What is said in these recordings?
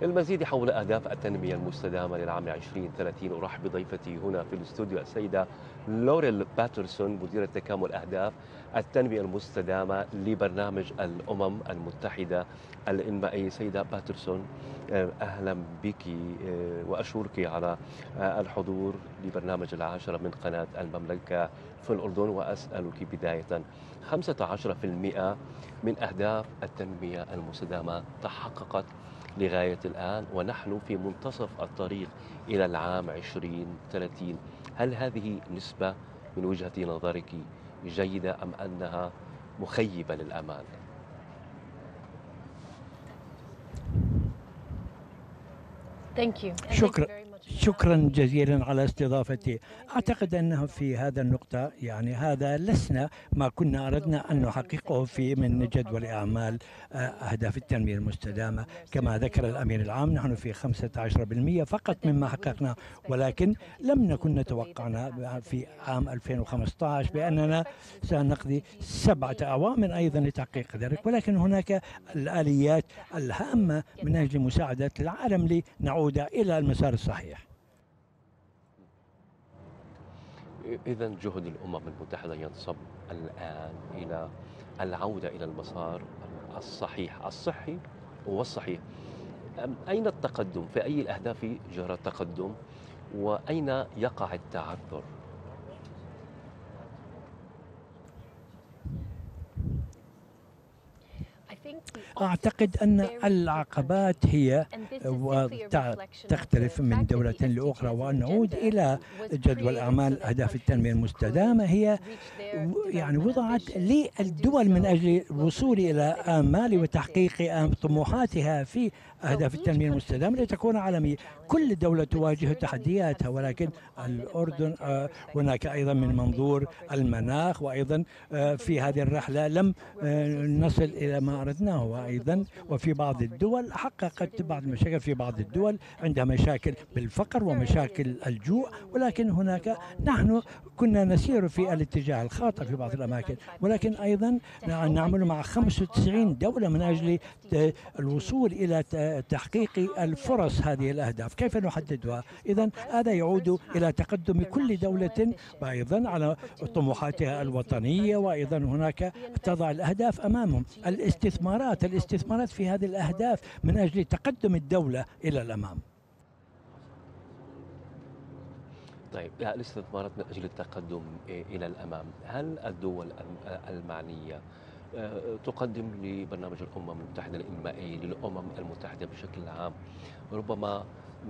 للمزيد حول أهداف التنمية المستدامة للعام 2030 أرحب بضيفتي هنا في الاستوديو السيدة لوريل باترسون مديرة تكامل أهداف التنمية المستدامة لبرنامج الأمم المتحدة الإنمائي. سيدة باترسون، أهلا بك وأشكرك على الحضور لبرنامج العاشرة من قناة المملكة في الأردن. وأسألك بداية، 15% من أهداف التنمية المستدامة تحققت لغاية الآن، ونحن في منتصف الطريق إلى العام 2030. هل هذه نسبة من وجهة نظرك جيدة أم أنها مخيبة للآمال؟ شكرا شكرا جزيلا على استضافتي. أعتقد أنه في هذا النقطة هذا لسنا ما كنا أردنا أن نحققه في من جدول أعمال أهداف التنمية المستدامة. كما ذكر الأمين العام، نحن في 15% فقط مما حققنا، ولكن لم نكن نتوقعنا في عام 2015 بأننا سنقضي 7 أعوام أيضا لتحقيق ذلك، ولكن هناك الآليات الهامة من أجل مساعدة العالم لنعود إلى المسار الصحيح. إذا جهد الأمم المتحدة ينصب الآن إلى العودة إلى المسار الصحيح الصحي والصحيح. أين التقدم؟ في أي الأهداف جرى التقدم؟ وأين يقع التعثر؟ أعتقد أن العقبات هي تختلف من دولة لأخرى، وأن نعود إلى جدول أعمال أهداف التنمية المستدامة هي وضعت للدول من أجل الوصول إلى آمال وتحقيق طموحاتها في أهداف التنمية المستدامة لتكون عالمية. كل دولة تواجه تحدياتها، ولكن الأردن هناك أيضا من منظور المناخ، وأيضا في هذه الرحلة لم نصل إلى ما أردناه، وأيضا وفي بعض الدول حققت بعض المشاكل. في بعض الدول عندها مشاكل بالفقر ومشاكل الجوع، ولكن هناك نحن كنا نسير في الاتجاه الخاطئ في بعض الأماكن، ولكن أيضا نعمل مع 95 دولة من أجل الوصول إلى تحقيق الفرص هذه الأهداف. كيف نحددها؟ إذن هذا يعود إلى تقدم كل دولة وأيضا على طموحاتها الوطنية، وأيضا هناك تضع الأهداف أمامهم. الاستثمارات في هذه الأهداف من أجل تقدم الدولة إلى الأمام. طيب، الاستثمارات من أجل التقدم إلى الأمام، هل الدول المعنية تقدم لبرنامج الأمم المتحدة الإنمائي للأمم المتحدة بشكل عام ربما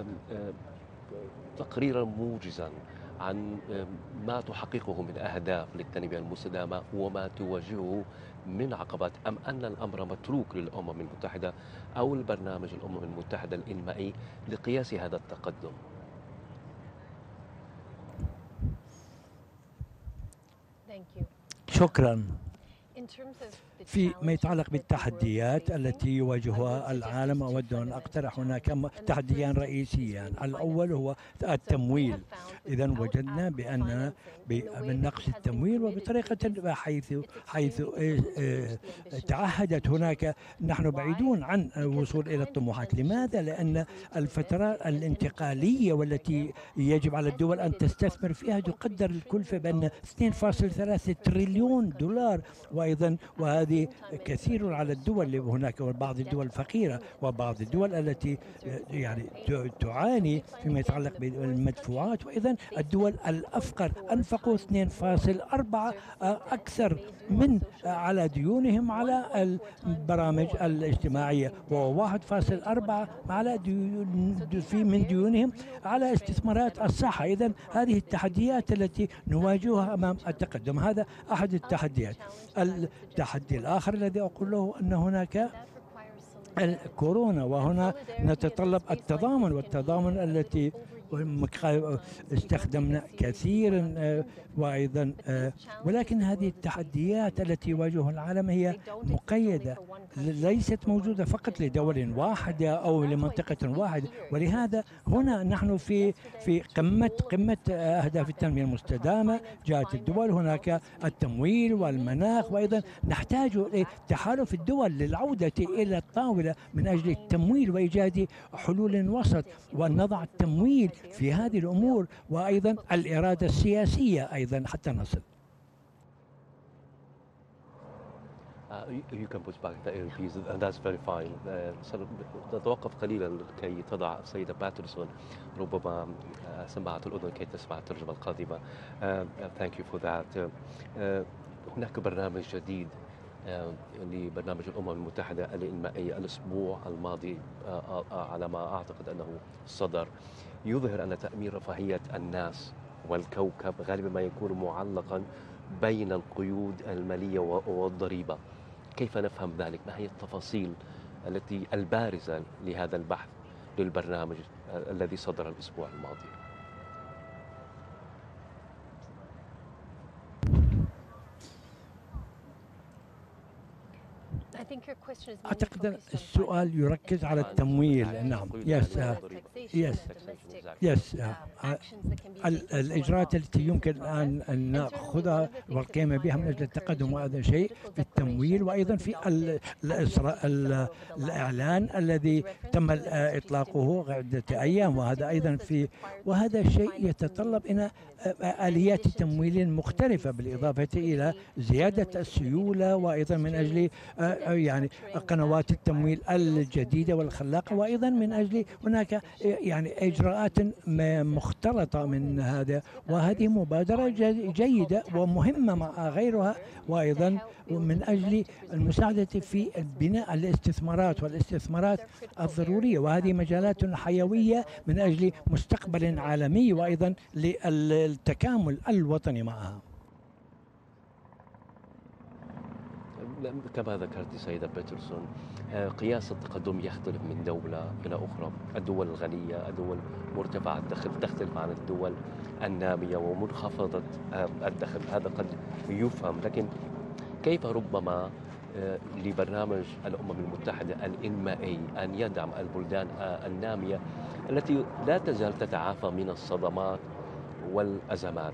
تقريرا موجزا عن ما تحققه من أهداف للتنمية المستدامة وما تواجهه من عقبات، أم أن الأمر متروك للأمم المتحدة أو البرنامج الأمم المتحدة الإنمائي لقياس هذا التقدم؟ شكرا. فيما يتعلق بالتحديات التي يواجهها العالم، أود أن أقترح هناك تحديان رئيسيان. الأول هو التمويل. إذا وجدنا بأننا من نقص التمويل، وبطريقة حيث تعهدت هناك نحن بعيدون عن الوصول إلى الطموحات. لماذا؟ لأن الفترات الانتقالية والتي يجب على الدول أن تستثمر فيها تقدر الكلفة بأن 2.3 تريليون دولار، وهذه كثير على الدول. هناك بعض الدول الفقيرة وبعض الدول التي تعاني فيما يتعلق بالمدفوعات، وإذا الدول الأفقر أنفقوا 2.4 أكثر من على ديونهم على البرامج الاجتماعية، و1.4 على من ديونهم على استثمارات الصحة. إذا هذه التحديات التي نواجهها أمام التقدم. هذا أحد التحديات. التحدي الآخر الذي أقول له أن هناك الكورونا، وهنا نتطلب التضامن، والتضامن التي استخدمنا كثيرا وأيضا ولكن هذه التحديات التي يواجهها العالم هي مقيدة، ليست موجودة فقط لدول واحدة أو لمنطقة واحدة. ولهذا هنا نحن في قمة أهداف التنمية المستدامة. جاءت الدول، هناك التمويل والمناخ، وأيضا نحتاج لتحالف الدول للعودة إلى الطاولة من أجل التمويل وإيجاد حلول وسط، وأن نضع التمويل في هذه الأمور، وأيضا الإرادة السياسية أيضا حتى نصل. You can put back the earpiece and that's very fine. نتوقف قليلا كي تضع السيدة باترسون ربما سماعة الأذن كي تسمع الترجمة القادمة. Thank you for that. هناك برنامج جديد لبرنامج الأمم المتحدة الإنمائي الأسبوع الماضي على ما أعتقد أنه صدر، يظهر أن تأمين رفاهية الناس والكوكب غالبا ما يكون معلقا بين القيود المالية والضريبة. كيف نفهم ذلك؟ ما هي التفاصيل البارزة لهذا البحث للبرنامج الذي صدر الأسبوع الماضي؟ أعتقد السؤال يركز على التمويل. نعم. يس الإجراءات التي يمكن الآن أن نأخذها والقيام بها من أجل التقدم، وهذا شيء في التمويل، وأيضا في الإعلان الذي تم إطلاقه عدة أيام، وهذا أيضا وهذا شيء يتطلب إلى آليات تمويل مختلفة، بالإضافة إلى زيادة السيولة، وأيضا من أجل يعني قنوات التمويل الجديدة والخلاقة، وأيضا من أجل هناك يعني إجراءات مختلطة من هذا، وهذه مبادرة جيدة ومهمة مع غيرها، وأيضا من أجل المساعدة في بناء والاستثمارات الضرورية، وهذه مجالات حيوية من أجل مستقبل عالمي، وأيضا للتكامل الوطني معها. كما ذكرت سيدة بيترسون، قياس التقدم يختلف من دولة إلى أخرى. الدول الغنية، الدول مرتفعة الدخل تختلف عن الدول النامية ومنخفضة الدخل، هذا قد يفهم، لكن كيف ربما لبرنامج الأمم المتحدة الإنمائي أن يدعم البلدان النامية التي لا تزال تتعافى من الصدمات والأزمات؟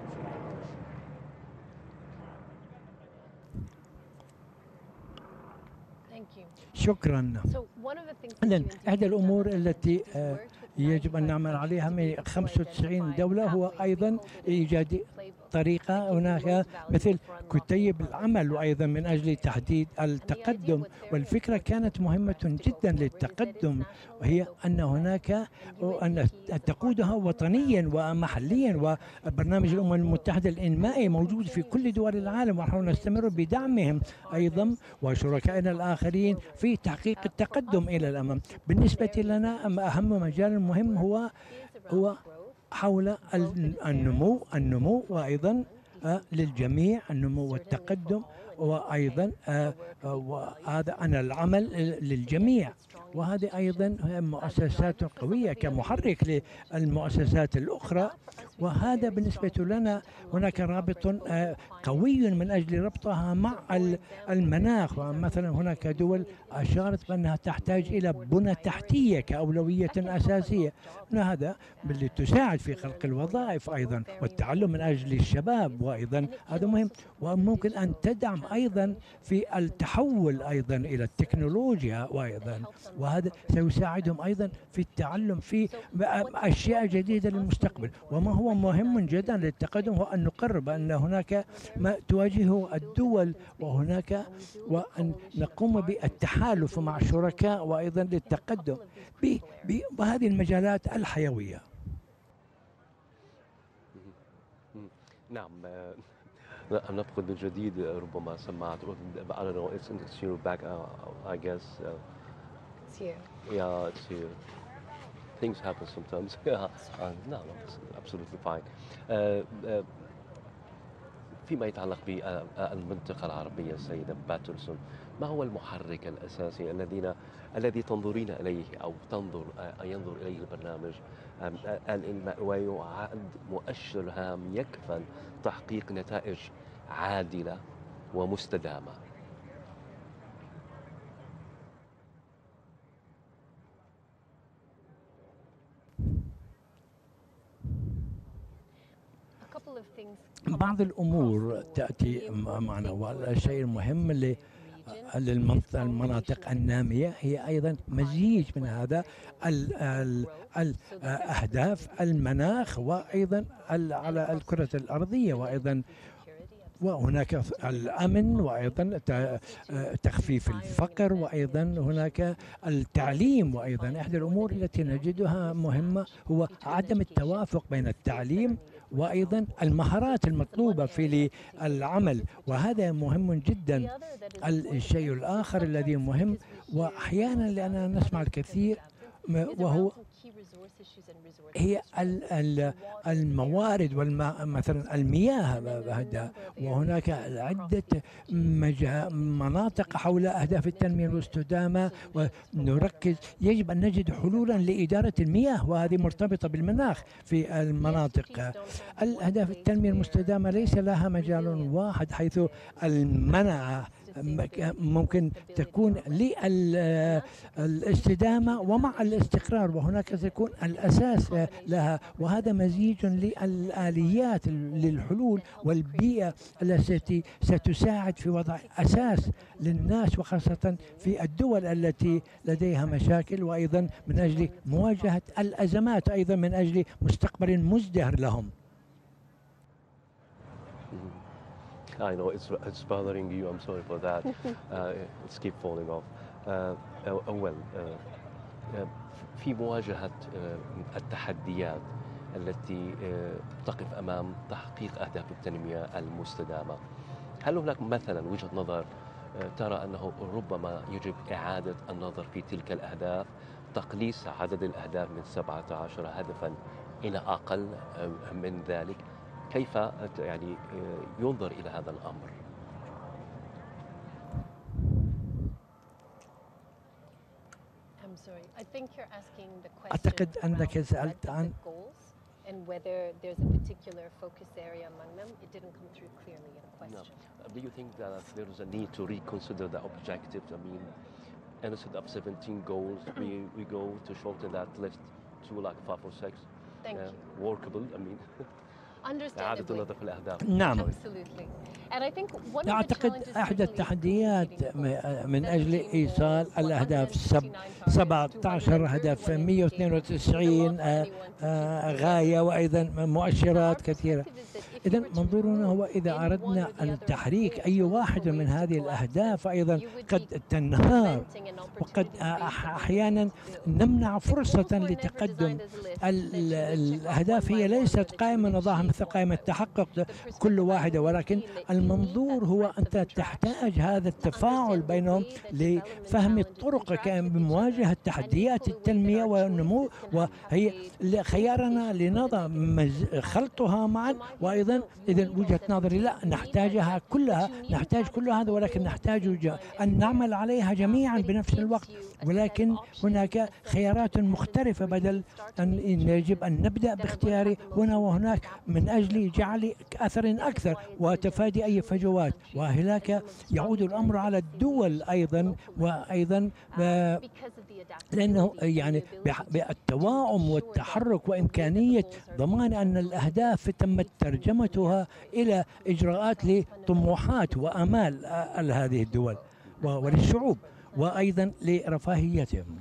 شكرا. إذن إحدى الأمور التي يجب أن نعمل عليها من 95 دولة هو أيضا إيجاد طريقة هناك مثل كتيب العمل، وأيضا من أجل تحديد التقدم. والفكرة كانت مهمة جدا للتقدم، وهي أن هناك أن تقودها وطنيا ومحليا، وبرنامج الأمم المتحدة الإنمائي موجود في كل دول العالم، ونحن نستمر بدعمهم أيضا وشركائنا الآخرين في تحقيق التقدم إلى الأمام. بالنسبة لنا أهم مجال مهم هو حول النمو وأيضا للجميع، النمو والتقدم، وأيضا وهذا أن العمل للجميع، وهذه أيضا مؤسسات قوية كمحرك للمؤسسات الأخرى. وهذا بالنسبة لنا هناك رابط قوي من أجل ربطها مع المناخ. مثلا هناك دول أشارت بأنها تحتاج إلى بنى تحتية كأولوية أساسية، هذا باللي تساعد في خلق الوظائف أيضا والتعلم من أجل الشباب، وأيضا هذا مهم، وممكن أن تدعم أيضا في التحول أيضا إلى التكنولوجيا، وهذا سيساعدهم أيضا في التعلم في أشياء جديدة للمستقبل. وما هو مهم جدا للتقدم هو أن نقرب أن هناك ما تواجهه الدول، وأن نقوم بالتحالف مع الشركاء وأيضا للتقدم بهذه المجالات الحيوية. نعم. نفقد من جديد ربما سماعة. I don't know, it's here back, I guess. It's here. Yeah, it's here. Things happen sometimes. No, it's absolutely fine. فيما يتعلق بالمنطقة العربية سيدة باترسون، ما هو المحرك الأساسي الذي تنظرين إليه أو ينظر إليه البرنامج ويعد مؤشر هام يكفل تحقيق نتائج عادلة ومستدامة؟ بعض الأمور تأتي معنا، والشيء المهم اللي المناطق النامية هي أيضا مزيج من هذا الأهداف المناخ، وأيضا على الكرة الأرضية، وهناك الأمن، وأيضا تخفيف الفقر، وأيضا هناك التعليم. وأيضا إحدى الأمور التي نجدها مهمة هو عدم التوافق بين التعليم وأيضا المهارات المطلوبة في العمل، وهذا مهم جدا. الشيء الآخر الذي مهم، وأحيانا لأننا نسمع الكثير، وهو هي الموارد مثلا المياه، وهناك عدة مناطق حول أهداف التنمية المستدامة، ونركز يجب أن نجد حلولا لإدارة المياه، وهذه مرتبطة بالمناخ في المناطق. الأهداف التنمية المستدامة ليس لها مجال واحد، حيث المنع ممكن تكون للاستدامة ومع الاستقرار، وهناك تكون الأساس لها، وهذا مزيج للآليات للحلول والبيئة التي ستساعد في وضع أساس للناس، وخاصة في الدول التي لديها مشاكل، وأيضا من أجل مواجهة الأزمات، أيضا من أجل مستقبل مزدهر لهم. I know it's bothering you. I'm sorry for that. It's keep falling off. أول في مواجهة التحديات التي تقف أمام تحقيق أهداف التنمية المستدامة، هل هناك مثلا وجهة نظر ترى أنه ربما يجب إعادة النظر في تلك الأهداف، تقليص عدد الأهداف من 17 هدفا إلى أقل من ذلك؟ كيف يعني ينظر إلى هذا الأمر؟ أعتقد أنك سألت عن and whether there's a particular focus area among them. It didn't come through clearly in the question. No. Do you think that there is a need to reconsider the objectives? I mean, instead of 17 goals, we go to shorten that list to like 5 or 6. Thank you. Workable, I mean. إعادة النظر في الأهداف. نعم. Absolutely. And I think one of the أعتقد challenges أحد التحديات من أجل إيصال الأهداف 17 هدف 192 غاية، وأيضا مؤشرات كثيرة. إذا منظورنا هو إذا أردنا أن تحريك أي واحد من هذه الأهداف أيضا قد تنهار، وقد أحيانا نمنع فرصة لتقدم. الأهداف هي ليست قائمة نضعها مثل قائمة تحقق كل واحدة، ولكن المنظور هو أنت تحتاج هذا التفاعل بينهم لفهم الطرق بمواجهة تحديات التنمية والنمو، وهي خيارنا لنضع خلطها معا. وأيضا إذا وجهة نظري لا نحتاجها كلها، نحتاج كل هذا، ولكن نحتاج أن نعمل عليها جميعا بنفس الوقت، ولكن هناك خيارات مختلفة، بدل أن يجب أن نبدأ باختيار هنا وهناك من أجل جعل أثر أكثر وتفادي أي فجوات، وهناك يعود الأمر على الدول أيضا، وأيضا لأنه يعني بالتواعم والتحرك وإمكانية ضمان أن الأهداف تمت ترجمتها إلى إجراءات لطموحات وآمال هذه الدول وللشعوب، وأيضا لرفاهيتهم.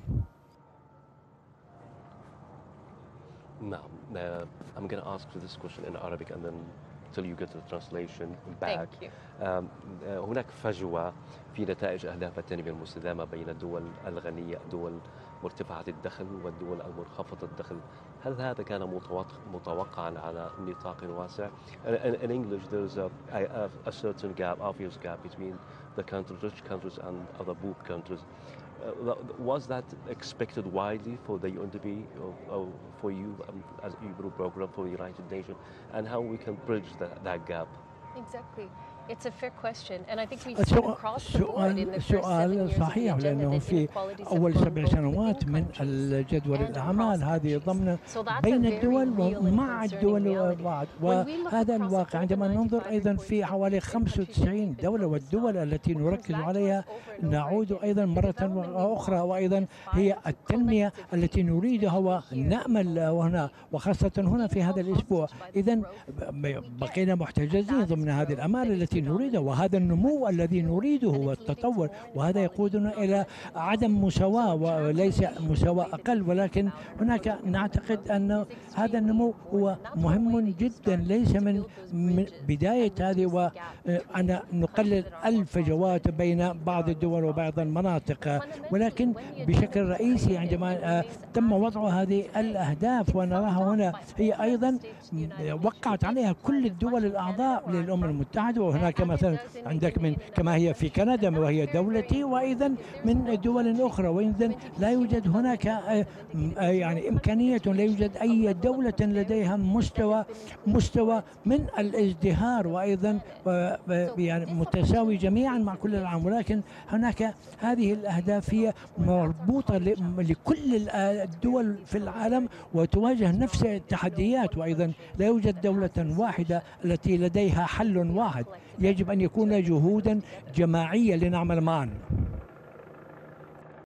نعم. I'm going to ask you this question in Arabic and then till you get the translation back. Thank you. هناك فجوة في نتائج أهداف التنمية المستدامة بين الدول الغنية، الدول مرتفعة الدخل والدول المنخفضة الدخل. هل هذا كان متوقعا على نطاق واسع؟ In English there is a certain gap, obvious gap between the rich countries and other poor countries. Was that expected widely for the UNDP or for you as Ebro program for the United Nations, and how we can bridge that gap? Exactly. It's a fair question, and I think we've seen across the board in the first 7 سؤال years of the صحيح، agenda لأنه that في inequalities have أول grown 7 both سنوات within من countries الجدول and الأعمال across هذه countries. ضمن So that's a بين very الدول real and ومع concerning الدول reality. وبعض، When we look وهذا across الواقع. all the عندما ننظر 95 أيضا reports في that حوالي different countries that 95 we've been دولة focused والدول on, التي what comes نركز back to us عليها over and over نعود again أيضا is the مرة development we أخرى، want, وأيضا we هي aspire to التنمية collectively, التي نريدها especially here in ونأمل the هنا، وخاصة هنا في هذا الأسبوع. إذا بقينا محتجزين ضمن هذه الأمال التي نريدها وهذا النمو الذي نريده والتطور، وهذا يقودنا إلى عدم مساواة وليس مساواة أقل، ولكن هناك نعتقد أن هذا النمو هو مهم جدا، ليس من بداية هذه وأن نقلل الفجوات بين بعض الدول وبعض المناطق، ولكن بشكل رئيسي عندما تم وضع هذه الأهداف ونراها هنا هي أيضا وقعت عليها كل الدول الأعضاء للأمم المتحدة، وهناك مثلا عندك من كما هي في كندا وهي دولتي، وأيضا من دول أخرى، وإذا لا يوجد هناك يعني إمكانية، لا يوجد أي دولة لديها مستوى من الازدهار وأيضا يعني متساوي جميعا مع كل العالم، ولكن هناك هذه الأهداف هي مربوطة لكل الدول في العالم وتواجه نفس التحديات، وأيضا لا يوجد دولة واحدة التي لديها حل واحد، يجب أن يكون جهودا جماعية لنعمل معا.